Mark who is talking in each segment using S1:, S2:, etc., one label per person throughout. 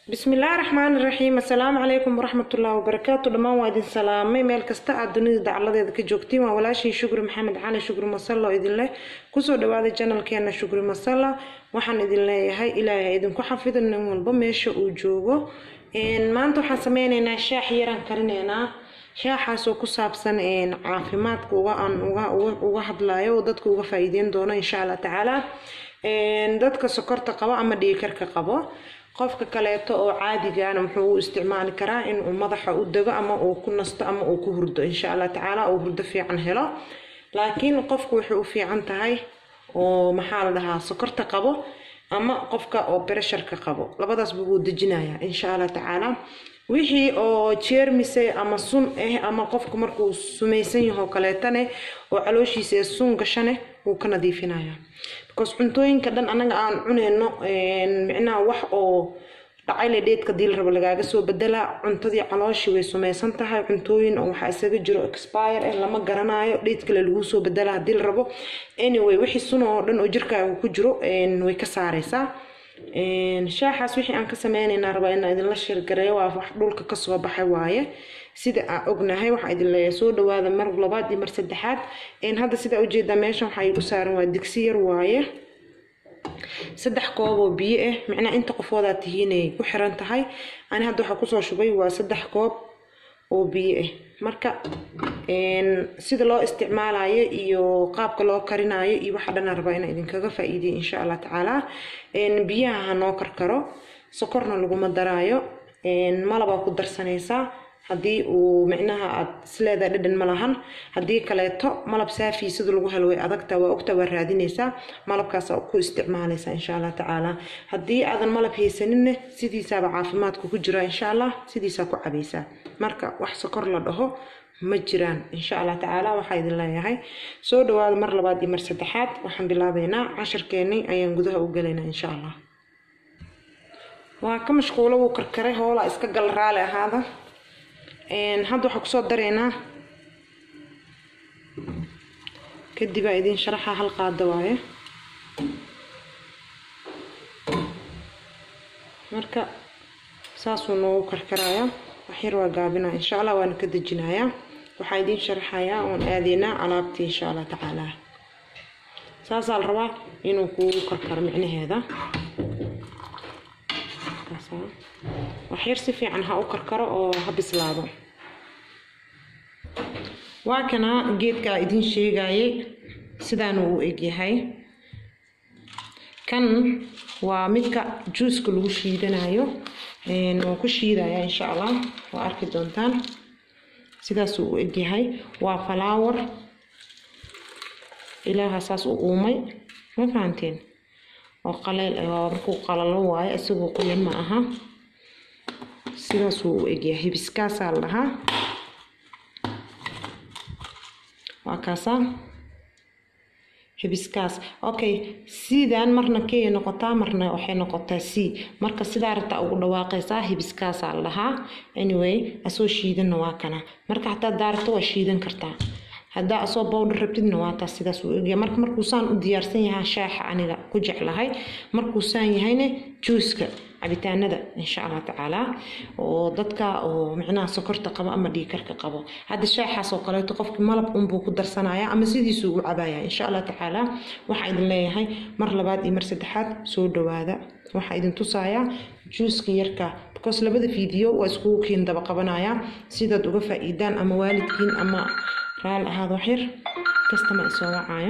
S1: بسم الله الرحمن الرحيم. السلام عليكم ورحمة الله وبركاته. لما وادين سلامي ميل كستا الدنيا دعالة كجوكتي ما ولا شيء. شكر محمد علي شكر مصلى إذن الله كسر دواد الجنة كأنه شكر مصلى وحن إذن الله هاي إلى إذن كحفظ النوم البمش وجوجو إن ما أنتو حسميننا شاح يران كرنينا شاح سو كسابسن إن عافيمات وان وواحد لا يودتك وفايدين دونا إن شاء الله تعالى إن دتك سكرت قوا أما ديكرك قوا qofka kaleeto oo caadiga ah wuxuu isticmaali karaa in uu madaxa u dago ama uu ku nasto ama uu ku hurdo insha Allah taala oo hurdo fiican helo laakiin qofku wuxuu u fiican tahay oo maxaa la dhahaa sokorta qabo ama qofka oo pressure ka qabo labadaas buu dejinayaa insha Allah taala wixii oo jeermise ama sun ama qofku markuu sumaysan yahay kaleetane oo calooshiisa sun gashane uu ka nadiifinayaa because cuntooyinka dhan anaga aan cuneyno micnaha wax oo dhacay leedka diil rabo lagaaga soo bedela cuntadii calooshi way sumaysan tahay cuntooyin oo waxa isaga jiro expire lama garanayo dheedka lagu soo bedela diil rabo anyway wixii sun oo dhan oo jirkaaga ku jiro way ka saaraysaa shaaxaas wixii aan ka sameeynaa raba in idin la shir gareeyo waa wax dhulka ka soo baxay waaye sida aan ognahay waxa idin leeyahay soo dhawaada mar labaad iyo mar saddexaad hadda sida u jeeda meeshan waxa igu saaran waa digsi yar waaye 3 koob oo biyo ah macna inta qofooda tihiinay ku xiran tahay ani hadda waxa ku soo shubay waa 3 koob oo biyo ah marka sida loo isticmaalayo iyo qaabka loo karinayo iyo waxa dhan arba in idin kaga faa'iideeyo insha Allah taala biyaha noo karkaro sokorna lagu madaraayo malaba ku darsanaysa hadii uu macnaha aad sleeda dhadhan malahan hadii kaleeto malab saafi sida lagu helo way adagta waa ogta waa raadinaysa malabkaas oo ku isticmaalaysa insha Allah taala hadii aadan malab haysanin sidiisa caafimaadku ku jira insha Allah sidiisa ku cabaysa marka wax sokor la dhaho ma jiraan insha Allah taala waxa idin leeyahay soo dhawaad mar labaad iyo mar saddexaad waxaan bilaabeynaa casharkeeni ayaan gudaha u galeynaa insha Allah waa ka mashquulo uu karkaray hoola iska gal raali ahaada hadda waxa ku soo dareena kadib ay idin sharaxa hal qaado waaye marka saasuu noo karkaraya waxyar waa gaabina insha Allah waan ka dejinayaa waxa idin sharaxaya oo aadina alaabti insha Allah taala saasal raba inuu ku karkar micnaheeda waxyar si fiican ha u karkaro oo ha bislaado waa kana geedka idin sheegayay sidaan uu egyahay kan waa midka juice lagu shiidanayo oo ku shiidaya insha Allah waa arki doontaan sidaas uu egyahay waa flower ilaaha saas uu uumay ma fahanteen oo qaleel oo markuu qalalo waaye isagoo qoyan ma aha sidaas uu egyahay hibiscus laha waa kaasa hibiscus okay sidaan marna kee noqotaa marna waxay noqotaa si marka sidaa rabta ugu dhawaaqaysaa hibiscus laha anyway asoo shiidana waa kana marka hataa daarto waa shiidan kartaa hadda asoo powder rabtidna waa taas sidaas uu egyahay markuu saan u diyaarsan yahay shaaxa aniga ku jeclahay markuu saan yahayna juice-ka cabitaanada insha Allah taala oo dadka oo macnaha sokorta qaba ama dhiikarka qabo hadda shaaxaas oo kale qofkii malab buu ku darsanaya ama sidiisu u cabaya insha Allah taala waxa idin leeyahay mar labaad iyo mar saddexaad soo dhawaada waxa idin tusaaya juice-ka yarka because labada video waa isku keen daba qabanaya sida uga faa'iidaan ama waalidkiin ama raal ahaad waxyar kastama soo wacaya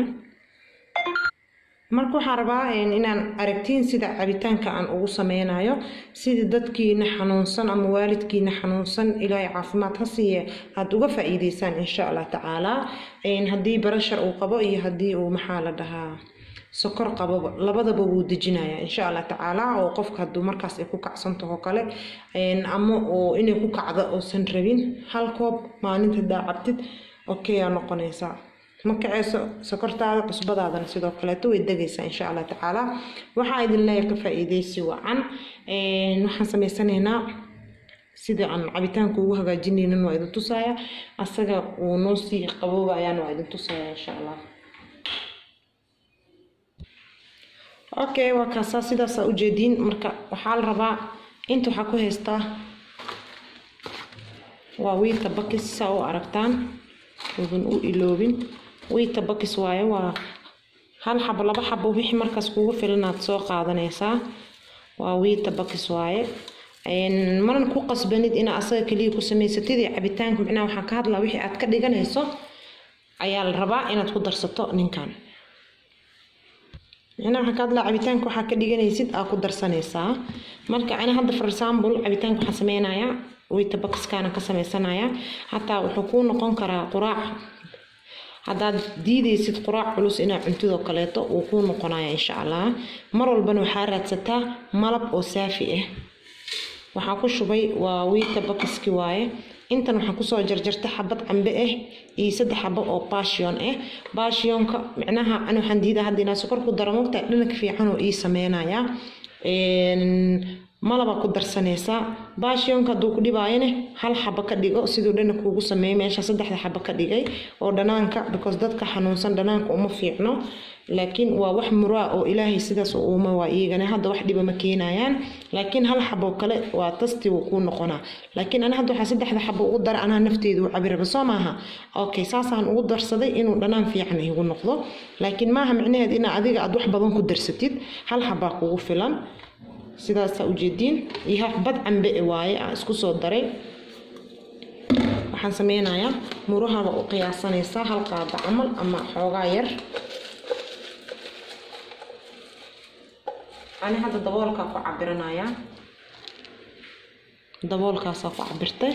S1: marka waxa rabaa inaan aragtiin sida cabitaanka aan ugu sameynayo sida dadkiina xanuunsan ama waalidkiina xanuunsan ilaahay caafimaad ha siiye aad uga faa'iideysaan insha Allah taala hadii barashar uu qabo iyo hadii uu maxaa la dhahaa sokor qabo labadaba wuu dejinayaa insha Allah taala oo qofka haduu markaas ay ku kacsanto kale ama oo inay ku kacdo oo san rabin hal koob maalinta daacabtid okay aan noqonaysa marka sokortaada cusbadaadana sidoo kale way dagaysaa insha Allah taala waxa idin leeyahay ka faa'iideysi wacan waxaan sameysanaynaa sida aan cabitaanku ugu hagaajinayno waa idin tusaaya asaga uu noo sii qaboobayaan waa idin tusaaya insha Allah okay waa kaasa sidaas u jeedin marka waxa la rabaa inta waxaa ku haystaa waa wiita bakis saa u aragtaan udan u iloobin wiita bakis waaye waa hal xabo laba xabo wixii markaas kugu filanaad soo qaadanaysaa waa wiita bakis waaye maran ku qasbanid ina asaga kaliya ku samaysatid cabitaanka macnaha waxaan ka hadlaa wixii aad ka dhiganayso ayaa la rabaa inaad ku darsato ninkan macnaha waxaan ka hadlaa cabitaanka waxaa ka dhiganaysid aad ku darsanaysaa marka ana hadda for example cabitaanka waxaan sameynayaa wiita bakiskaana ka samaysanaya hataa wuxuu kuu noqon karaa quraac haddaad diidaysid quraac culus inaa cuntidoo kaleeto uu kuu noqonaya insha allah mar walbana waxaa raadsataa malab oo saafi ah waxaa ku shubay waa wiita bakiski waaye intan waxaan kusoo jarjartay xabad cambe ah iyo 3 xabo oo passion ah passionka macnaha ana waxaan diidaa hadda inaa sokor ku daro mogta dhanka fiican oo ii sameynaya malaba ku darsanaysaa passionka haduu ku dhibaayane hal xabo ka dhigo sidoo dhan kuugu sameeyay meesha 3 xabo ka dhigay oo dhanaanka because dadka xanuunsan dhanaanka uma fiicno laakiin waa wax muraa oo ilaahay sidaas oo uma waa iyagana hadda wax dhiba ma keenayaan laakiin hal xabo kale waa tasti uu ku noqonaa laakiin ana hadda waxa 3 xabo ugu dar ana nafteedu cabiraba soo maaha okay saasaan ugu darsaday inuu dhanaan fiican igu noqdo laakiin maaha macnaheed in adiga aad wax badan ku darsatid hal xabo kugu filan sidaas u jeedin iyo xabad cambe waaye isku soo daray waxaan sameynayaa muraha u qiyaasanaysa hal qaada amal ama xoogaa yar ani hadda daboolka ku cabiranaya daboolkaas ku cabirtay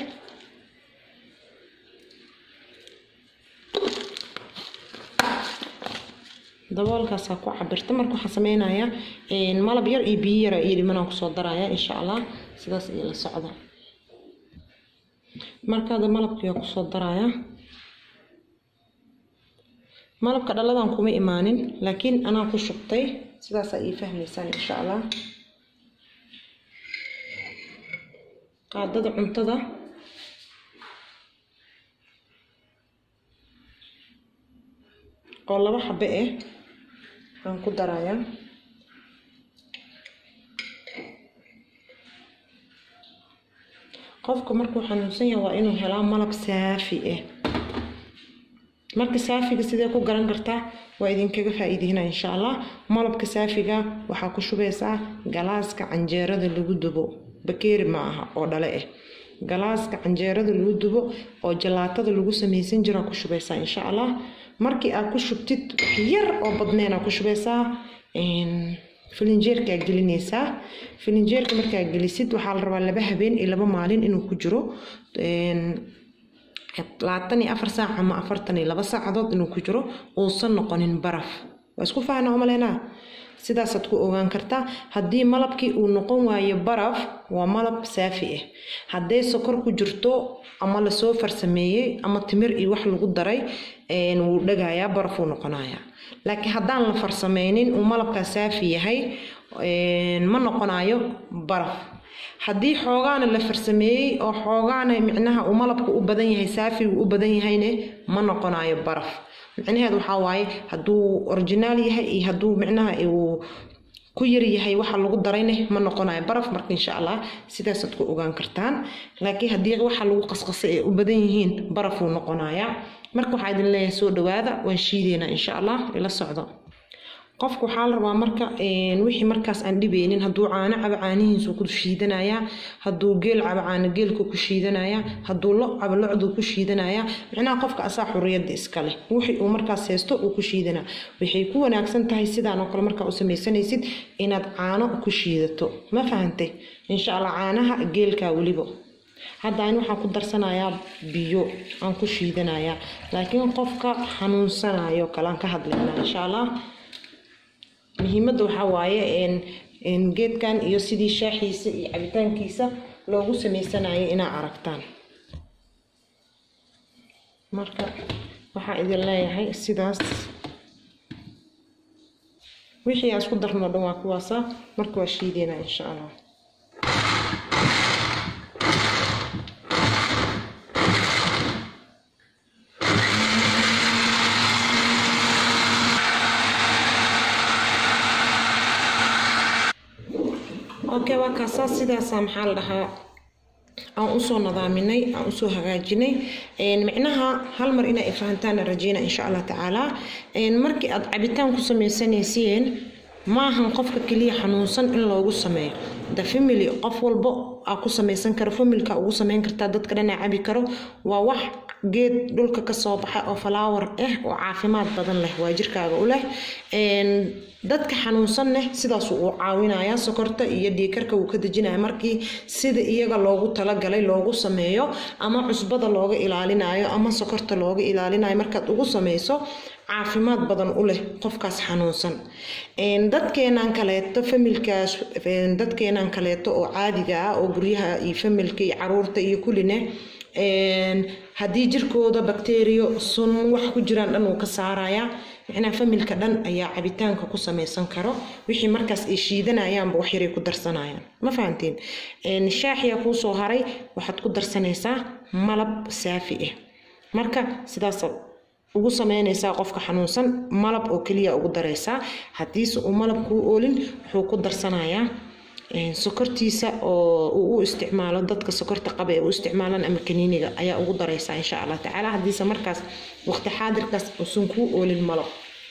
S1: daboolkaas ku cabirtay marka waxaan sameynayaa malab yar iyo biyo yar iyo limonaan ku soo daraya insha Allah sidaas ay la socdo marka malabka ku soo daraya malabka dhaladan kuma imaanin laakiin ana ku shubtay sidaas ay fahmaysan insha Allah qaadada cuntada oo laba xabbe aan ku daraya qofku markuu xanuunsan yahay waa inuu helaa malab saafi marka saafiga sidee ku garan kartaa waa idinkaga faa'iideynaa insha Allah malabka saafiga waxa ku shubaysaa galaaska canjeerada lagu dubo bakeeri ma aha oo dhale galaaska canjeerada lagu dubo oo jalaatada lagu sameeysan jira ku shubaysaa insha Allah markii aad ku shubtid yar oo badneena ku shubaysaa filinjeerka gelinaysaa filinjeerka markaa gelisid waxaa la rabaa 2 habeen iyo 2 maalin inuu ku jiro 24 saac ama 42 saacadood inuu ku jiro uusan noqonin baraf waa isku faahna umaleena sidaas aad ku ogaan kartaa haddii malabkii uu noqon waayo baraf waa malab saafi haddii sokor ku jirto ama la soo farsameeyay ama timir iyo wax lagu daray wuu dhagayaa baraf uu noqonayaa laakiin haddaan la farsameynin uu malabka saafi yahay ma noqonayo baraf haddii xoogaana la farsameeyay oo xoogaana micnaha uu malabku u badan yahay saafi u badan yahayne ma noqonayo baraf micnaheedu waxa waaye hadduu original yahay iyo hadduu micnaha uu ku yar yahay waxa lagu darayne ma noqonayo baraf marka insha Allah sidaas aad ku ogaan kartaan laakiin haddii waxa lagu qasqasay u badan yihiin baraf uu noqonaya marka waxa idin leeyahay soo dhawaada waan shiideena insha Allah ila socdo qofku waxa la rabaa marka wixii markaas aan dhibeenin hadduu caano cab caanihiisu ku shiidanaya hadduu geel cab caano geelku ku shiidanaya hadduu lo cab locdu ku shiidanaya macnaha qofka asaa xurriyada iska leh wixii uu markaas haysto uu ku shiidana waxay ku wanaagsan tahay sidaan oo kale marka uu sameeysanaysid inaad caano ku shiidato ma fahantay insha Allah caanaha geelka waliba hadda aan waxa ku darsanayaa biyo aan ku shiidanaya laakiin qofka xanuunsanayo kala ka hadlayna insha Allah muhiimadu waxa waaye in geedkan iyo sidii shaaxiisa iyo cabitaankiisa loogu sameysanayo ina aragtaan marka waxa idin leeyahay sidaas wixii aan isku darno dhan waa kuwaasa marka waa shiideena insha Allah اوكي وكاسا سيدا سامحال لها aan u soo nadaaminay aan u soo hagaajinay macnaha hal mar ina fahantaan rajayna insha Allah taala markii aad cabitaan ku sameysanayseen ma ahan qofka kaliya xanuunsan in loogu sameeyo the family qof walba ku sameysan karo familka ugu sameyn karta dadka dhan cabi karo waa wax geed dhulka ka soo baxay oo flower oo caafimaad badan leh waa jirkaaga u leh dadka xanuunsan sidaas uu caawinaya sokorta iyo dhiigkarka uu ka dajinaya markii sida iyaga loogu talagalay loogu sameeyo ama cusbada looga ilaalinayo ama sokorta looga ilaalinayo markaad ugu sameyso caafimaad badan u leh qofkaas xanuunsan dadkeenan kaleeto familkaas dadkeenan kaleeto oo caadiga ah oo guryaha iyo familka iyo caruurta iyo kulline hadii jirkooda bakteeriyo sun wax ku jiraan dhan uu ka saaraya macnaha familka dhan ayaa cabitaanka ku sameysan karo wixii markaas ay shiidanayaan wax yar ay ku darsanayaan ma fahanteen shaaxiya ku soo haray waxaad ku darsanaysaa malab saafi ah marka sidaas ugu sameynaysaa qofka xanuunsan malab oo kaliya ugu dareysaa hadii uu malab ku oolin wuxuu ku darsanayaa sokortiisa oo uu isticmaalo dadka sokorta qaba ee uu isticmaalaan ama kaniiniga ayaa ugu dareysaa insha Allah taala hadii markaas waqti xaadirkaas usan ku oolin malab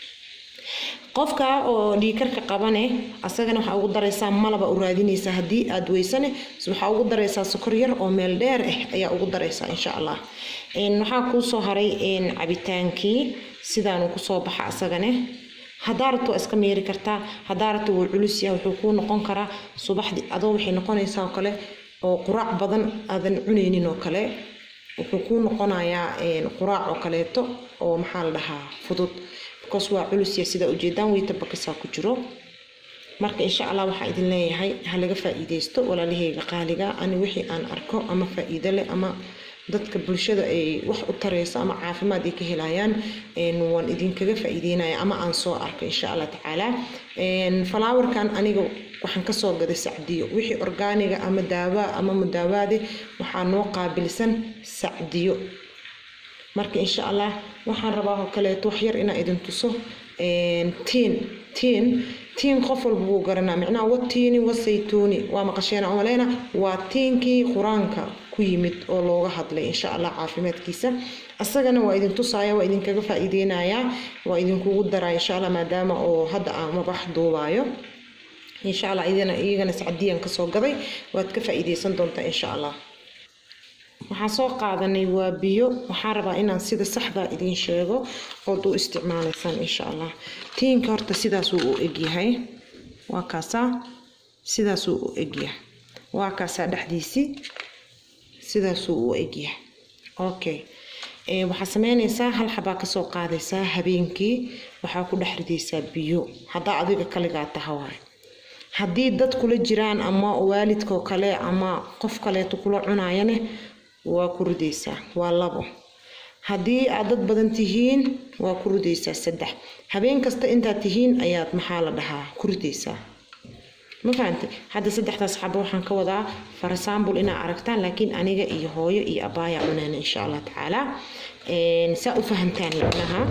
S1: qofka oo dhiigkarka qabane asagana waxa ugu dareysaa malaba u raadinaysa hadii aad weysane waxa ugu dareysaa sokor yar oo meel dheer ayaa ugu dareysaa insha Allah waxa ku soo haray cabitaankii sidaan ku soo baxa asagana hadaarto iska meeri kartaa hadaarto wuu culus yahay wuxuu ku noqon karaa subaxdii adoo waxay noqonaysaa kale oo quraac badan aadan cuneynin oo kale wuxuu ku noqonayaa quraac oo kaleeto oo maxaa la dhahaa fudud because waa culus yahay sida ujeedaan way tabakasa ku jiro marka insha Allah waxa idin leeyahay hal laga faa'iideysto walaalahayga qaaliga ani wixii aan arko ama faa'iido leh ama dadka bulshada ay wax u tareyso ama caafimaad ay ka helayaan waan idin kaga faa'iideynaya ama aan soo arko insha Allah taala flowerkan aniga waxaan ka soo gaday sacdiyo wixii organiga ama daawa ama mudaawaade waxa noo qaabilsan sacdiyo marka insha Allah waxaan rabaa kaleeto wax yar ina idin tuso tiin qof walba uu garanaa macnaha watiini wasaytuuni waa maqasheen awleena waa tiinkii quraanka ku yimid oo looga hadlay insha Allah caafimaadkiisa asagana waa idin tusaaya waa idin kaga faa'iideynaya waa idin kugu daraa insha Allah maadaama oo hadda aan mabax duubayo insha Allah iyagana sacdiyan ka soo gaday waad ka faa'iideysan doontaa insha Allah waxaan soo qaadanay waa biyo waxaan rabaa inaan sida saxda idin sheego oo u isticmaalaysan insha Allah tiinka horta sidaas uu egyahay waa kaasa sidaas uu egyahay waa kaasa dhaxdiisi sidaas uu egyahay okay waxa sameynaysaa hal xaba ka soo qaadaysaa habeenkii waxa ku dhaxridaysaa biyo hada adiga kaliga tahay hadii dad kula jiraan ama waalidka kale ama qof kale kula cunaayane waa ku ridaysaa waa labo hadii aad dad badan tihiin waa ku ridaysaa saddex habeen kasta inta tihiin ayaad maxaa la dhahaa ku ridaysaa ma fahanteen hadda saddexdaas xabo waxaan ka wadaa for example ina aragtaan laakiin aniga iyo hooyo iyo abaaya cunaan insha Allah taala saa u fahantaan macnaha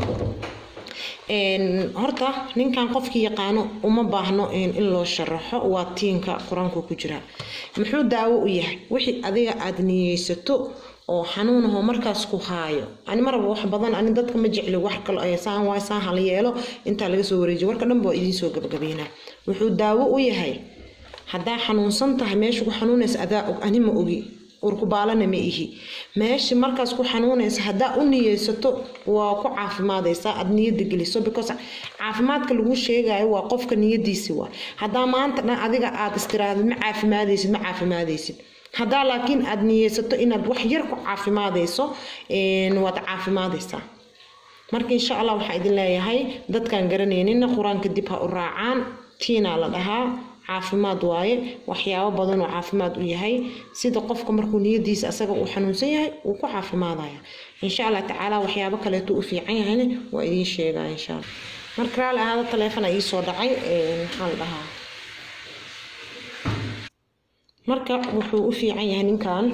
S1: horta ninkan qofkii yaqaano uma baahno in loo sharaxo waa tiinka quraanka ku jira muxuu daawo u yahay wixii adiga aad niyeysato oo xanuunaho markaas ku haayo ani marba wax badan ani dadka ma jecli wax kale ay saan waa saan hal yeelo inta laga soo wareejiyo warka dhan baa idin soo gabagabeena wuxuu daawo u yahay hadaa xanuunsan tahay meesha ku xanuunaysa adaa ani ma ogi urku baalana ma ihi meesha markaas ku xanuunaysa hadaa u niyeysato waa ku caafimaadaysa ad niyada geliso because caafimaadka lagu sheegayo waa qofka niyadiisa waa hadaa maanta dhan adiga aad istiraado ma caafimaadaysid hadaa laakiin aad niyeysato inaad wax yar ku caafimaadayso waad caafimaadaysaa marka insha Allah waxa idin leeyahay dadkan garanaynin quraanka dib ha u raacaan tiina la dhahaa caafimaad waaye waxyaabo badan oo caafimaad u yahay sida qofka markuu niyadiisa asaga uu xanuunsan yahay uu ku caafimaadaya insha Allah taala waxyaabo kale uu fiican yahay waa idin sheegaa insha Allah marka la aado telefoon ay soo dhacay maxaa la dhahaa marka wuxuu u fiican yahay ninkan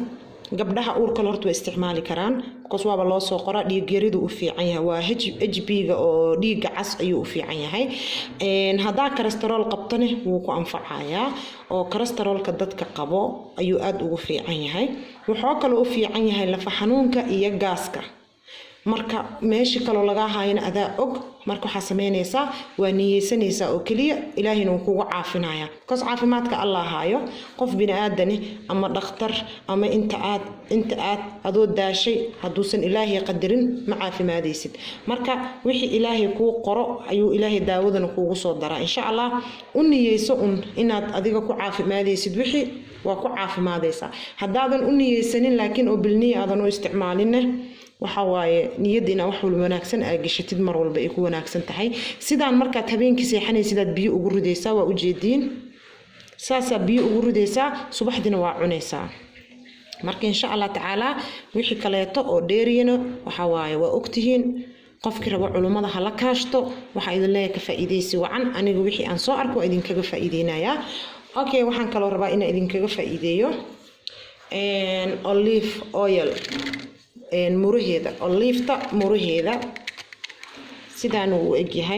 S1: gabdhaha uurka horta way isticmaali karaan because waaba loo soo qoraa dhiig-yaridu u fiican yahay waa HB-ga oo dhiigga cas ayuu u fiican yahay hadaa cholesterol qabtane wuu ku anfacayaa oo cholesterolka dadka qabo ayuu aad ugu fiican yahay wuxuu kale u fiican yahay lafa xanuunka iyo gaaska marka meeshii kale laga haayna adaa og marka waxa sameynaysaa waa niyeysanaysaa oo kaliya ilaahina uu kugu caafinaya kaas caafimaadka Allah haayo qof bini aadani ama dhakhtar ama inta aad adoo daashay haduusan ilaahay qadarin ma caafimaadaysid marka wixii ilaahay kuu qoro ayuu ilaahay daawadana kugu soo daraa insha Allah u niyeyso inaad adiga ku caafimaadaysid wixii waa ku caafimaadaysaa hadaadan u niyeysanin laakiin oo bilniya aadan u isticmaalin waxa waaye niyadina wax walba wanaagsan ay gashatid mar walba ay ku wanaagsan tahay sidaan marka habeenkii seexanaysid aad biyo ugu ridaysaa waa u jeediin saasa biyo ugu ridaysaa subaxdina waa cunaysaa marka insha Allah taala wixii kaleeto oo dheeriyana waxa waaye waa ogtihiin qofkii rabo culumada hala kaashto waxa idin leeyahay ka faa'iideysi wacan anigu wixii aan soo arko idin kaga faa'iideynaya okay waxaan kale rabaa in idin kaga faa'iideeyo olive oil muraheeda olive-ta muraheeda sidaan uu egyahay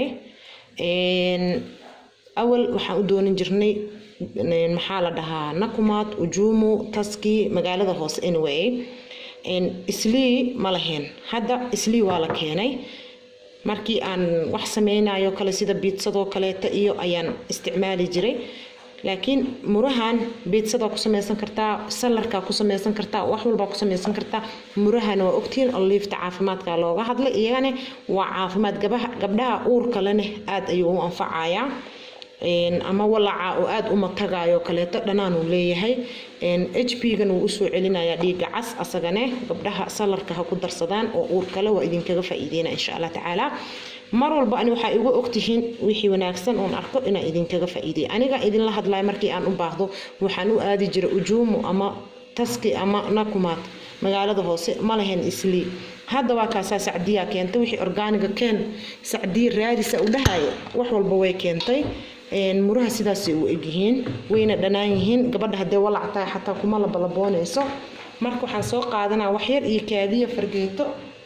S1: awal waxaan u doonin jirnay maxaa la dhahaa nakumaad ujuumu taski magaalada hoose anyway islii ma lahayn hadda islii waa la keenay markii aan wax sameynayo kale sida biitsado kaleeta iyo ayaan isticmaali jiray laakiin murahan biitsada ku sameysan kartaa salarka ku sameysan kartaa wax walba ku sameysan kartaa murahan waa ogtiin olive-ta caafimaadka looga hadlay iyagana waa caafimaad gabdhaha uurka leh aad ayuu u anfacayaa ama walaaca oo aad u matagayo kaleeto dhanaan uu leeyahay HB-gan uu soo celinayaa dhiigga cas asagana gabdhaha salarka ha ku darsadaan oo uur kale waa idin kaga faa'iideena insha Allah taala mar walba ani waxa igu ogtihiin wixii wanaagsan oo arko ina idin kaga faa'iideey aniga idin la hadlay markii aan u baahdo waxaan u aadi jiray ujuumu ama taski ama nakumaad magaalada hoose ma lahayn islii hadda waa kaasa Sacdiya keentay wixii organiga keen Sacdiya raadisa u dhahay wax walba way keentay muraha sidaas u egyihiin wayna dhanaan yihiin gabadha hadee walactaa xataa kuma la balaboonayso marka waxaan soo qaadanaa wax yar iyo kaadiya fargeeto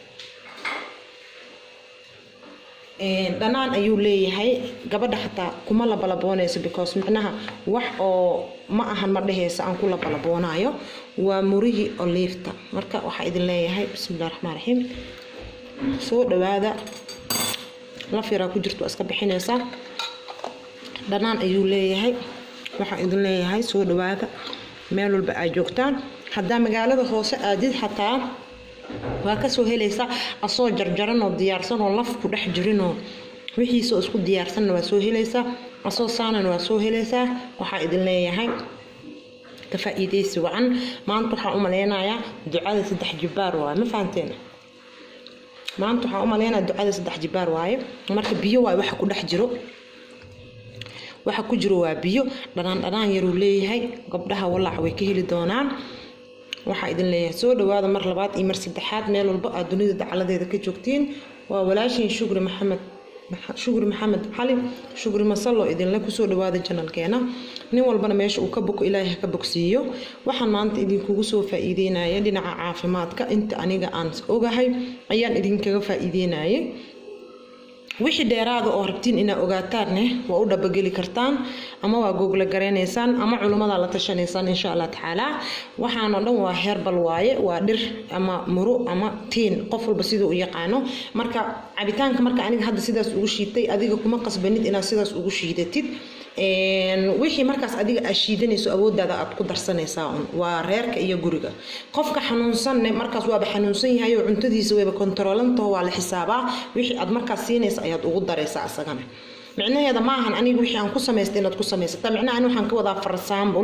S1: dhanaan ayuu leeyahay gabadha xataa kuma la balaboonayso because macnaha wax oo ma ahan ma dheheysa aan ku la balaboonayo waa murihi olive-ta marka waxa idin leeyahay bismillaahir rahmaanir rahiim soo dhawaada la fiira ku jirto iska bixinaysa dhanaan ayuu leeyahay waxa idin leeyahay soo dhawaada meel walba ay joogtaan hadaa magaalada hoose aadid xataa waa ka soo helaysa asoo jarjaran oo diyaarsan oo laf ku dhex jirin oo wixii soo isku diyaarsan waa soo helaysa asoo saanan waa soo helaysa waxa idin leeyahay ka faa'iideysi wacan maanta waxa u maleynayaa ducada 3 jibaar waa ma fahanteen maanta waxa u maleynayaa ducada 3 jibaar waaye marka biyo waa waxa ku dhex jiro waxa ku jiro waa biyo dhanaan yar uu leeyahay gabdhaha walaac way ka heli doonaan waxa idin leeyahay soo dhawaada mar labaad iyo mar saddexaad meel walba aad dunida dacaladeeda ka joogtiin waa walaashin Shukri Maxamed Xali Shukri Masallo idin la ku soo dhawaada channelkeena nin walbana meesha uu ka boko Ilaahay ka bogsiiyo waxaan maanta idin kugu soo faa'iideynaya dhinaca caafimaadka inta aniga aan ogahay ayaan idin kaga faa'iideynaya wixii dheeraad oo rabtiin ina ogaataan waa u dabageli kartaan ama waa google gareenaysan ama culumada la tashanaysan insha Allah taala waxaan oo dhan waa herbal waaye waa dhir ama muru ama tiin qof walba sidoo u yaqaano marka cabitaanka marka aniga hadda sidaas ugu shiitay adiga kuma qasbanid inaad sidaas ugu shiidatid wixii markaas adiga ashiidanayso awoodaada aad ku darsanaysaa waa reerka iyo guriga qofka xanuunsan markaas waa xanuunsan yahay oo cuntadiisa wayba kontrolanto waa la xisaabaa wixii aad markaas siinaysa ayaad ugu daraysaa asagana macnaheeda ma ahan aniga wixii aan ku sameystay inaad ku sameysata macnaha aan waxaan ka wadaa for example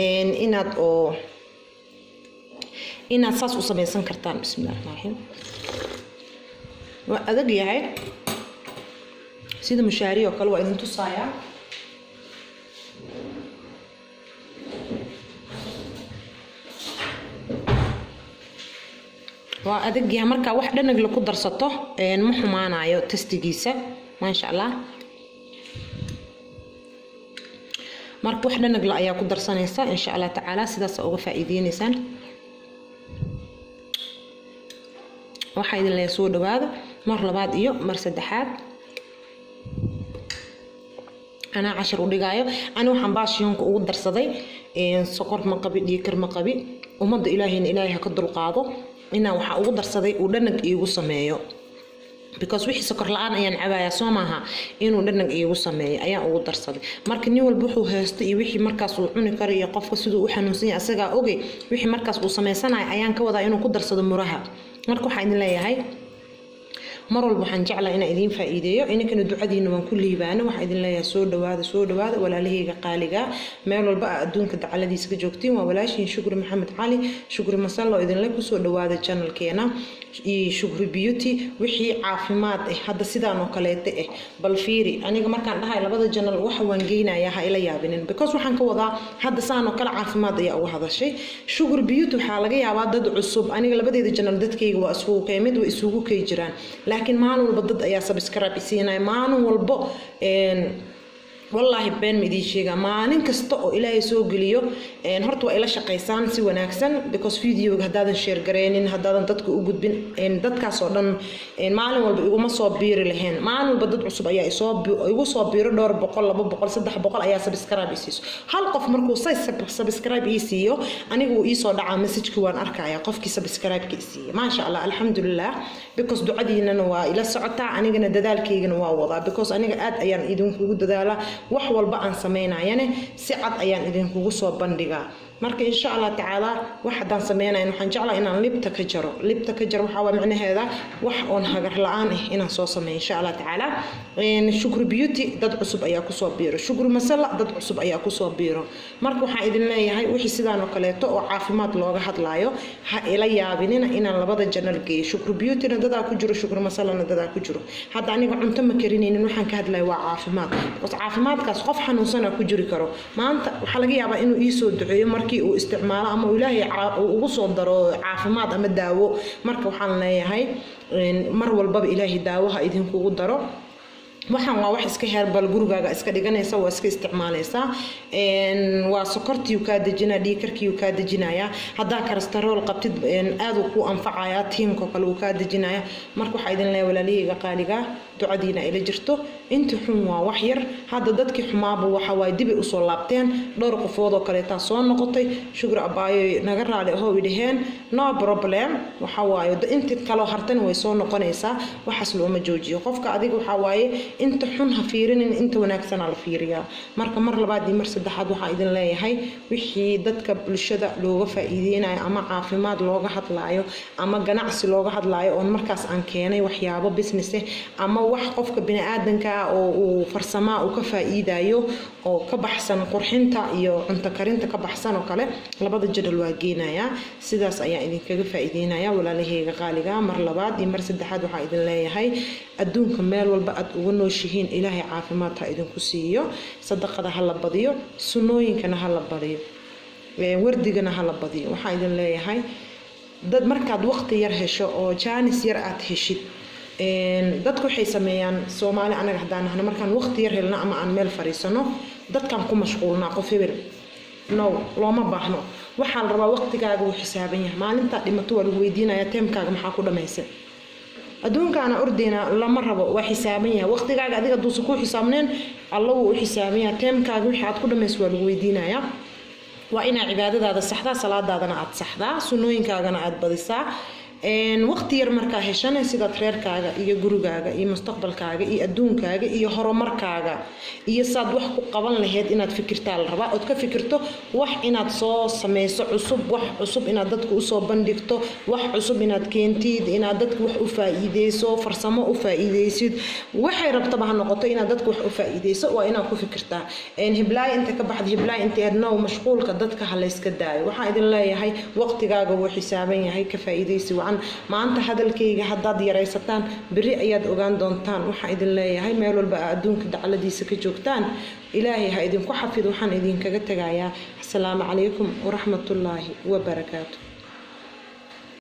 S1: inaad saas u sameysan kartaan bismillaahir rahmaanir rahiim waa adag yahay sida mushaari oo kale waa idin tusayaa waa adag yahay marka wax dhanag la ku darsato ma xumaanayo tastigiisa ma sha Allah marka wax dhanag la ayaa ku darsanaysa insha Allah taala sidaas uga faa'iideynaysan waxa idin leeyahay soo dhawaada mar labaad iyo mar saddexaad أنا 10 ودقايق أنا وحن باشيون كأود درصدي سكر ما قبي ديكر ما قبي ومد إلهي هكذا القاضي إنه وح أود درصدي ودنك يوصميه because wixii sokor la'aan ayaan cabaaya Soomaha inuu dhanag iigu sameeyay ayaan ugu darsaday marka nin walba wuxuu heystay iyo wixii markaas uu cuni karayo qofka sidoo uu xanuunsan yahay asaga ogey wixii markaas uu sameysanaay ayaan ka wadaa inuu ku darsado muraha marka waxa idin leeyahay mar walba waxaan jeclaa inaan idin faa'iideeyo inkana ducadiina waan ku liibaano waxa idin leeyahay soo dhawaada walaalahayga qaaliga meel walba adduunka dacaladiisa ka joogtiin waa walaashin Shukri Maxamed Cali Shukri Masallo idin la ku soo dhawaada channelkeena Shukri Beauty wixii caafimaad hadda sidaan oo kaleete bal fiiri aniga markaan dhahay labada channel waxa waan geynayaa ha ila yaabinin because waxaan ka wadaa hadda saan oo kala caafimaad ayaa uga hadashay Shukri Beauty waxa laga yaabaa dad cusub aniga labadeeda channel dadkayga waa isugu qiimid way isugu kay jiraan لكن ما نقول بدد أيها سبسكرايب يسينا ما نقول بق والله بين مدي شيء ما ننكستو إلى يسوق ليو نهرتوا إلى شقيسان سوى ناكسن because فيديو هذا شير جرينين هذا ضدك وجود بين ضدك صادن ما نقول يقوم صابير لهن ما نقول بدد عصب أيها يقول صابير دور بقول لبو بقول صدق بقول أيها سبسكرايب يسيس هل قف مركو صي سبسكرايب يسيو أنا هو يسوع دعم مسج كوان أركع يا قف كي سبسكرايب كيسي ما شاء الله الحمد لله because دعدي إنه إلى ساعة أنا جنا ددال كي جنا وضع because أنا قاعد أيام يدون كوجود ددالة wax walba aan sameynayane si cad ayaan idin kugu soo bandhigaa marka insha Allah taala waxaan sameynayno waxaan jeclaa inaan libta ka jaro waxa waa macnaheeda wax oon hagar la'aan inaan soo sameeyo insha Allah taala Shukri Beauty dad cusub ayaa ku soo biiro Shukri Masallo dad cusub ayaa ku soo biiro marka waxaan idin leeyahay wixii sidaan oo kaleeto oo caafimaad looga hadlaayo ha ila yaabinina inaan labada channel geeyo Shukri Beauty dad ku jiro Shukri Masallo dad ku jiro hadda aniga cunto ma karinaynin waxaan ka hadlay waa caafimaad kaas qof xanuunsan ku jiri karo maanta waxa laga yaabaa inuu ii soo duceeyo markii uu isticmaalo ama Ilaahay ugu soo daro caafimaad ama daawo marka waxaan leeyahay mar walba Ilaahay daawaha idin kugu daro waxaan waa wax iska herbal gurigaaga iska dhiganaysa waa iska isticmaalaysa waa sokortii ka dejina dhiikarkii ka dejinaya hadaa kolestarool qabtid aad uu ku anfacaya tiinko kale uu ka dejinaya marka waxa idin leeyahay walaalihayga qaaliga ducadiina ila jirto inta xun waa wax yar hadda dadkii xumaaba waxa way dib u soo laabteen dhowr qofood oo kale taa soo noqotay Shukri abaayo naga raali oo idhaheen no problem waxa waayo inta kale hartan way soo noqonaysaa waxas looma joojiyo qofka adiga waxa waaye inta xun ha fiirinin inta wanaagsan la fiiriyaa marka mar labaad iyo mar saddexaad waxa idin leeyahay wixii dadka bulshada looga faa'iideynayo ama caafimaad looga hadlaayo ama ganacsi looga hadlaayo oo markaas aan keenay waxyaabo business ama wax qofka bini aadanka oo uu farsamo uu ka faa'iidayo oo ka baxsan qurxinta iyo cunto karinta ka baxsan oo kale labada jadal waa geenaya sidaas ayaa idin kaga faa'iideynaya walaalahayga qaaliga mar labaad iyo mar saddexaad waxa idin leeyahay adduunka meel walba aad ugu nooshihiin Ilaahay caafimaad ha idin ku siiyo sadaqada ha la badiyo sunnooyinkana ha la badiyo wardigana ha la badiyo waxa idin leeyahay dad markaad waqti yar hesho oo jaanis yar aad heshid dadku waxay sameeyaan Soomaali anaga hadaan markaan waqti yar helna ama aan meel fariisano dadkan ku mashquulnaa qof hebel no looma baahno waxa la rabaa waqtigaaga uu xisaaban yahay maalinta dhimato waa lagu weydiinayaa teemkaaga maxaa ku dhameysay adduunka ana ordina lama rabo waa xisaaban yahay waqtigaaga adiga duusa ku xisaabneen Allah uu xisaaban yahay teemkaaga wixii aad ku dhameysay waa lagu weydiinayaa waa ina cibaadadaada saxda salaadaadana aad saxda sunnooyinkaagana aad badisaa waqti yar markaa heshana sida reerkaaga iyo gurigaaga iyo mustaqbalkaaga iyo adduunkaaga iyo horumarkaaga iyo saad wax ku qaban lahayd inaad fikirtaa la rabaa oo ka fikirto wax inaad soo sameyso wax cusub inaad dadku u soo bandhigto wax cusub inaad keentid inaad dadku wax u faa'iideyso farsamo u faa'iideysid waxay rabtaba ha noqoto inaad dadku wax u faa'iideyso waa inaad ku fikirtaa hiblaay inta ka baxday hiblaay inta aadna mashquulka dadka ha la iska daayo waxa idin leeyahay waqtigaaga wuu xisaaban yahay ka faa'iideysi maanta hadalkayga hadaad yareysataan biri ayaad ogaan doontaan waxa idin leeyahay meel walba adduunka dacaladiisa ka joogtaan Ilaahay ha idin ku xafido waxaan idin kaga tagayaa assalaamu calaykum wa rahmatullaahi wa barakaatuh